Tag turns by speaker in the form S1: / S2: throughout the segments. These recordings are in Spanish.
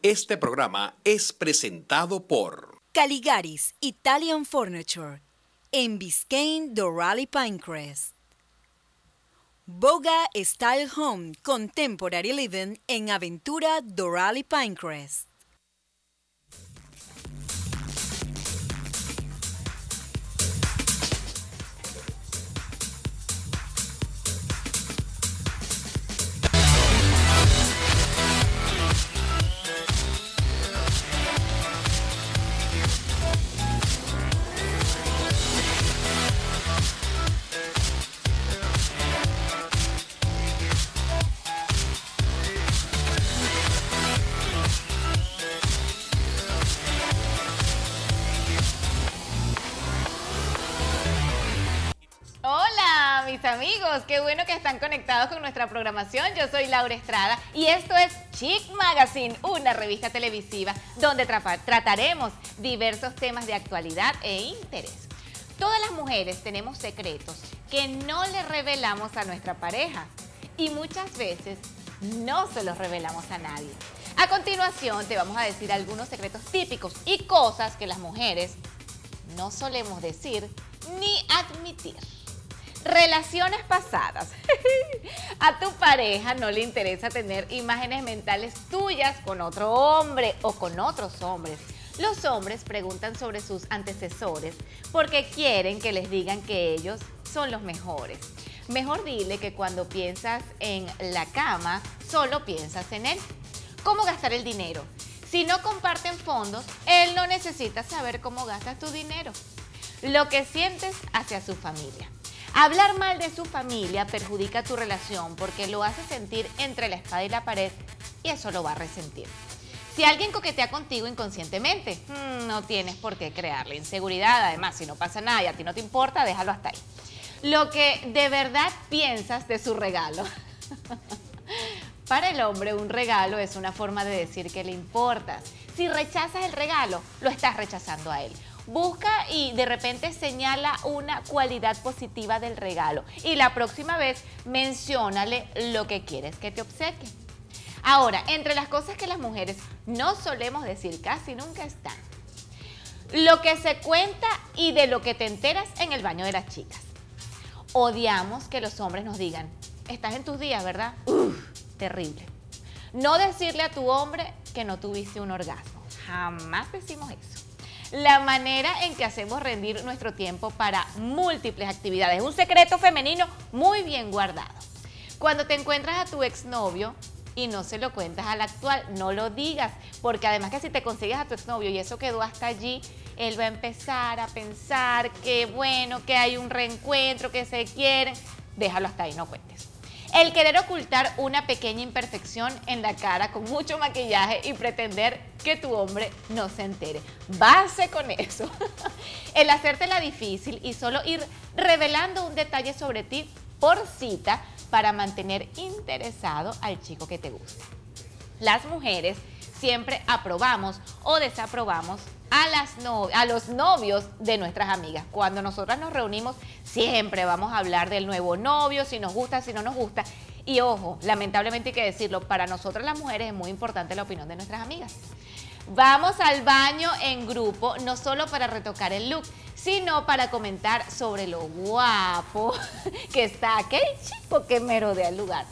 S1: Este programa es presentado por
S2: Caligaris Italian Furniture en Biscayne Doral Pinecrest. Boga Style Home Contemporary Living en Aventura Doral Pinecrest.
S3: Hola mis amigos, qué bueno que están conectados con nuestra programación. Yo soy Laura Estrada y esto es Chic Magazine, una revista televisiva donde trataremos diversos temas de actualidad e interés. Todas las mujeres tenemos secretos que no le revelamos a nuestra pareja y muchas veces no se los revelamos a nadie. A continuación te vamos a decir algunos secretos típicos y cosas que las mujeres no solemos decir ni admitir. Relaciones pasadas. A tu pareja no le interesa tener imágenes mentales tuyas con otro hombre o con otros hombres. Los hombres preguntan sobre sus antecesores porque quieren que les digan que ellos son los mejores. Mejor dile que cuando piensas en la cama, solo piensas en él. ¿Cómo gastar el dinero? Si no comparten fondos, él no necesita saber cómo gastas tu dinero. Lo que sientes hacia su familia. Hablar mal de su familia perjudica tu relación porque lo hace sentir entre la espada y la pared y eso lo va a resentir. Si alguien coquetea contigo inconscientemente, no tienes por qué crearle inseguridad. Además, si no pasa nada y a ti no te importa, déjalo hasta ahí. Lo que de verdad piensas de su regalo. Para el hombre, un regalo es una forma de decir que le importas. Si rechazas el regalo, lo estás rechazando a él. Busca y de repente señala una cualidad positiva del regalo y la próxima vez menciónale lo que quieres que te obsequie. Ahora, entre las cosas que las mujeres no solemos decir casi nunca están lo que se cuenta y de lo que te enteras en el baño de las chicas. Odiamos que los hombres nos digan, estás en tus días, ¿verdad? Uf, terrible. No decirle a tu hombre que no tuviste un orgasmo. Jamás decimos eso. La manera en que hacemos rendir nuestro tiempo para múltiples actividades. Es un secreto femenino muy bien guardado. Cuando te encuentras a tu exnovio y no se lo cuentas al actual, no lo digas, porque además que si te consigues a tu exnovio y eso quedó hasta allí, él va a empezar a pensar que bueno, que hay un reencuentro, que se quieren. Déjalo hasta ahí, no cuentes. El querer ocultar una pequeña imperfección en la cara con mucho maquillaje y pretender que tu hombre no se entere. Base con eso. El hacértela difícil y solo ir revelando un detalle sobre ti por cita para mantener interesado al chico que te gusta. Las mujeres siempre aprobamos o desaprobamos a los novios de nuestras amigas. Cuando nosotras nos reunimos, siempre vamos a hablar del nuevo novio, si nos gusta, si no nos gusta. Y ojo, lamentablemente hay que decirlo, para nosotras las mujeres es muy importante la opinión de nuestras amigas. Vamos al baño en grupo, no solo para retocar el look, sino para comentar sobre lo guapo que está aquel chico que merodea el lugar.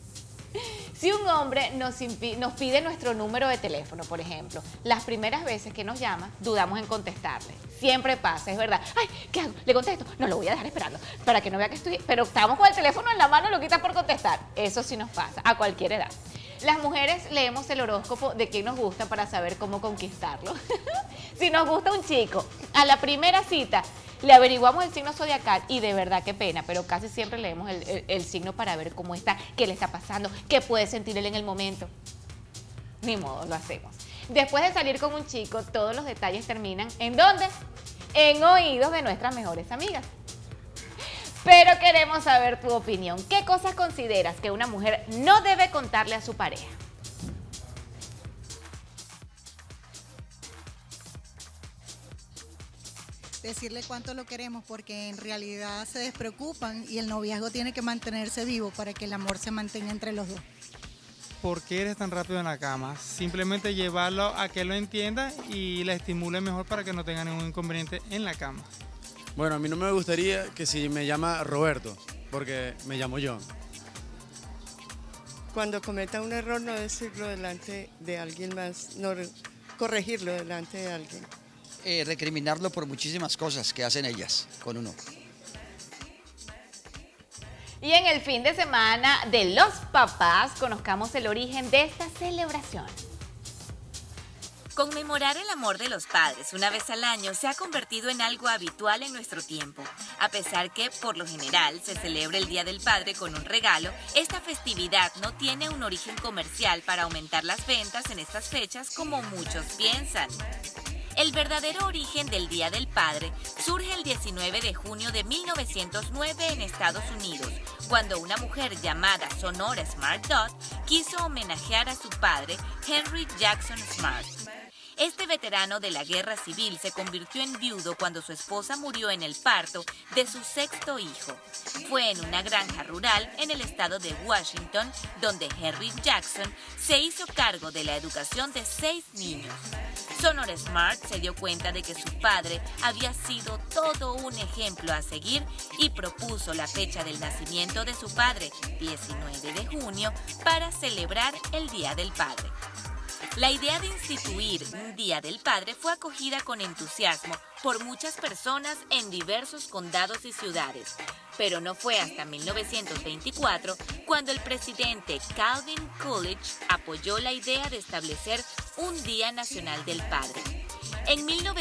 S3: Si un hombre nos pide nuestro número de teléfono, por ejemplo, las primeras veces que nos llama, dudamos en contestarle. Siempre pasa, es verdad. Ay, ¿qué hago? ¿Le contesto? No, lo voy a dejar esperando para que no vea que estoy... Pero estamos con el teléfono en la mano y lo quitas por contestar. Eso sí nos pasa, a cualquier edad. Las mujeres leemos el horóscopo de quién nos gusta para saber cómo conquistarlo. Si nos gusta un chico, a la primera cita le averiguamos el signo zodiacal y de verdad qué pena, pero casi siempre leemos el signo para ver cómo está, qué le está pasando, qué puede sentir él en el momento. Ni modo, lo hacemos. Después de salir con un chico, todos los detalles terminan ¿en dónde? En oídos de nuestras mejores amigas. Pero queremos saber tu opinión. ¿Qué cosas consideras que una mujer no debe contarle a su pareja?
S4: Decirle cuánto lo queremos, porque en realidad se despreocupan y el noviazgo tiene que mantenerse vivo para que el amor se mantenga entre los dos.
S5: por qué eres tan rápido en la cama. Simplemente llevarlo a que lo entienda y la estimule mejor para que no tenga ningún inconveniente en la cama.
S6: Bueno, a mí no me gustaría que si me llama Roberto, porque me llamo John.
S7: Cuando cometa un error, no decirlo delante de alguien más, no corregirlo delante de alguien.
S8: Recriminarlo por muchísimas cosas que hacen ellas con uno.
S3: Y en el fin de semana de los papás, conozcamos el origen de esta celebración.
S9: Conmemorar el amor de los padres una vez al año se ha convertido en algo habitual en nuestro tiempo. A pesar que, por lo general, se celebra el Día del Padre con un regalo, esta festividad no tiene un origen comercial para aumentar las ventas en estas fechas como muchos piensan. El verdadero origen del Día del Padre surge el 19 de junio de 1909 en Estados Unidos, cuando una mujer llamada Sonora Smart Dodd quiso homenajear a su padre, Henry Jackson Smart. Este veterano de la Guerra Civil se convirtió en viudo cuando su esposa murió en el parto de su sexto hijo. Fue en una granja rural en el estado de Washington donde Henry Jackson se hizo cargo de la educación de 6 niños. Sonora Smart se dio cuenta de que su padre había sido todo un ejemplo a seguir y propuso la fecha del nacimiento de su padre, 19 de junio, para celebrar el Día del Padre. La idea de instituir un Día del Padre fue acogida con entusiasmo por muchas personas en diversos condados y ciudades, pero no fue hasta 1924 cuando el presidente Calvin Coolidge apoyó la idea de establecer un Día Nacional del Padre. En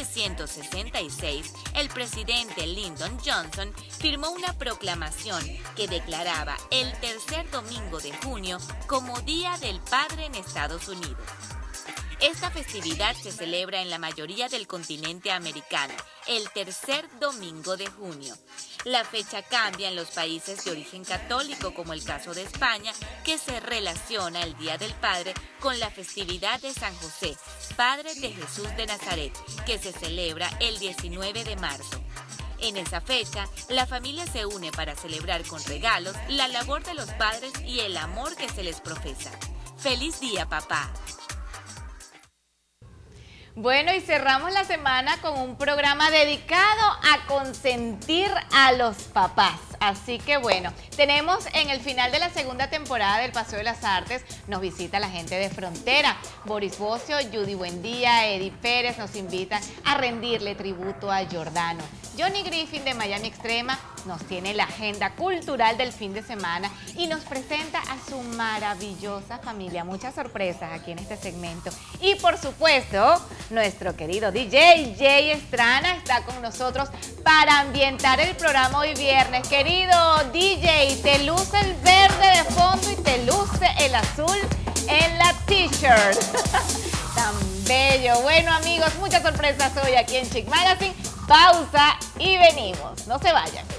S9: 1966, el presidente Lyndon Johnson firmó una proclamación que declaraba el tercer domingo de junio como Día del Padre en Estados Unidos. Esta festividad se celebra en la mayoría del continente americano, el tercer domingo de junio. La fecha cambia en los países de origen católico, como el caso de España, que se relaciona el Día del Padre con la festividad de San José, Padre de Jesús de Nazaret, que se celebra el 19 de marzo. En esa fecha, la familia se une para celebrar con regalos la labor de los padres y el amor que se les profesa. ¡Feliz día, papá!
S3: Bueno, y cerramos la semana con un programa dedicado a consentir a los papás. Así que bueno, tenemos en el final de la segunda temporada del Paseo de las Artes, nos visita la gente de Frontera. Boris Bocio, Judy Buendía, Eddie Pérez nos invitan a rendirle tributo a Giordano. Johnny Griffin de Miami Extrema nos tiene la agenda cultural del fin de semana y nos presenta a su maravillosa familia. Muchas sorpresas aquí en este segmento. Y por supuesto, nuestro querido DJ Jay Estrana está con nosotros para ambientar el programa hoy viernes. Querido DJ, te luce el verde de fondo y te luce el azul en la t-shirt. Tan bello. Bueno, amigos, muchas sorpresas hoy aquí en Chic Magazine. Pausa y venimos. No se vayan.